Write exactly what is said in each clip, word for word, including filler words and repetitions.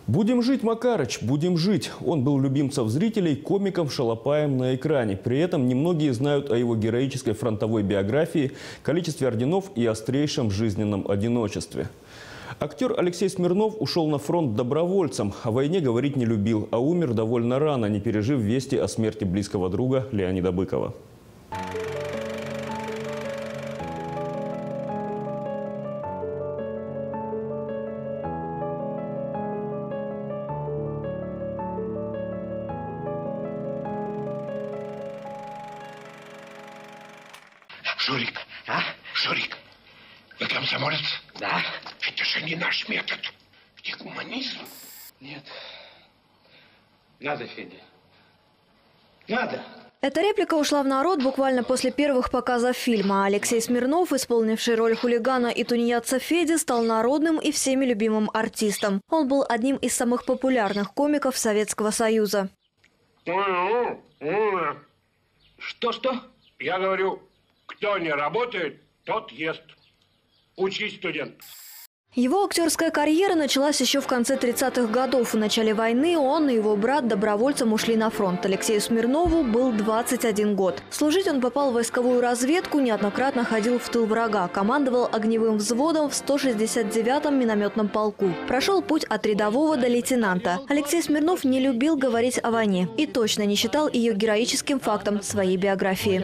Будем жить, Макарыч, будем жить. Он был любимцем зрителей, комиком, шалопаем на экране. При этом немногие знают о его героической фронтовой биографии, количестве орденов и острейшем жизненном одиночестве. Актер Алексей Смирнов ушел на фронт добровольцем. О войне говорить не любил, а умер довольно рано, не пережив вести о смерти близкого друга Леонида Быкова. Жорик, а? Жорик, вы комсомолец? Да. Это же не наш метод. Где гуманизм? Нет. Надо, Федя. Надо. Эта реплика ушла в народ буквально после первых показов фильма. Алексей Смирнов, исполнивший роль хулигана и тунеядца Феди, стал народным и всеми любимым артистом. Он был одним из самых популярных комиков Советского Союза. Что-что? Я говорю, кто не работает, тот ест. Учись, студент. Его актерская карьера началась еще в конце тридцатых годов. В начале войны он и его брат добровольцем ушли на фронт. Алексею Смирнову был двадцать один год. Служить он попал в войсковую разведку, неоднократно ходил в тыл врага, командовал огневым взводом в сто шестьдесят девятом минометном полку. Прошел путь от рядового до лейтенанта. Алексей Смирнов не любил говорить о войне и точно не считал ее героическим фактом своей биографии.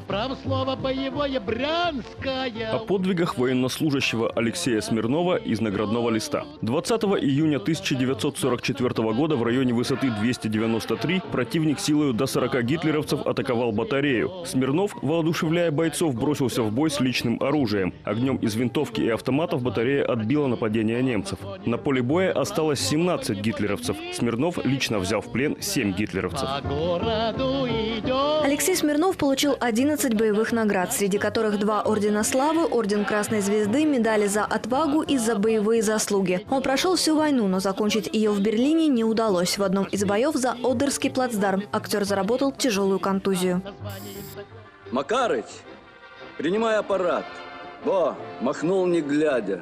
О подвигах военнослужащего Алексея Смирнова из наградного листа. двадцатого июня тысяча девятьсот сорок четвёртого года в районе высоты двести девяносто три противник силою до сорока гитлеровцев атаковал батарею. Смирнов, воодушевляя бойцов, бросился в бой с личным оружием. Огнем из винтовки и автоматов батарея отбила нападение немцев. На поле боя осталось семнадцать гитлеровцев. Смирнов лично взял в плен семь гитлеровцев. Алексей Смирнов получил одиннадцать боевых наград, среди которых два ордена славы, орден Красной Звезды, медали за отвагу и за боевые заслуги. Он прошел всю войну, но закончить ее в Берлине не удалось. В одном из боев за Одерский плацдарм актер заработал тяжелую контузию. Макарыч, принимай аппарат. Во, махнул не глядя.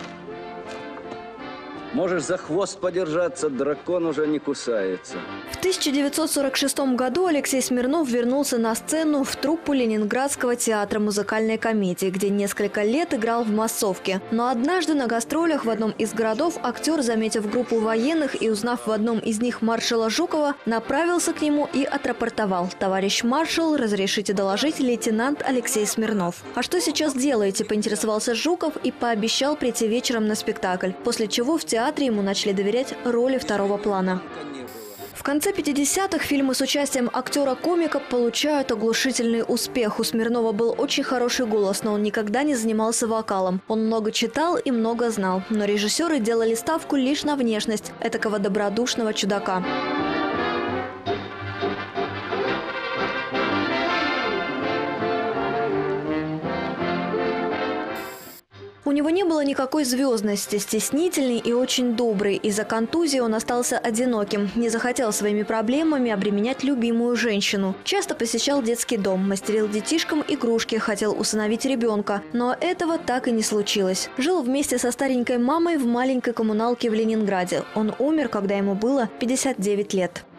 Можешь за хвост подержаться, дракон уже не кусается. В тысяча девятьсот сорок шестом году Алексей Смирнов вернулся на сцену в труппу Ленинградского театра музыкальной комедии, где несколько лет играл в массовке. Но однажды на гастролях в одном из городов актер, заметив группу военных и узнав в одном из них маршала Жукова, направился к нему и отрапортовал: «Товарищ маршал, разрешите доложить, лейтенант Алексей Смирнов». «А что сейчас делаете?» – поинтересовался Жуков и пообещал прийти вечером на спектакль, после чего в театре ему начали доверять роли второго плана. В конце пятидесятых фильмы с участием актера-комика получают оглушительный успех. У Смирнова был очень хороший голос, но он никогда не занимался вокалом. Он много читал и много знал. Но режиссеры делали ставку лишь на внешность этакого добродушного чудака. У него не было никакой звездности, стеснительный и очень добрый. Из-за контузии он остался одиноким, не захотел своими проблемами обременять любимую женщину. Часто посещал детский дом, мастерил детишкам игрушки, хотел усыновить ребенка. Но этого так и не случилось. Жил вместе со старенькой мамой в маленькой коммуналке в Ленинграде. Он умер, когда ему было пятьдесят девять лет.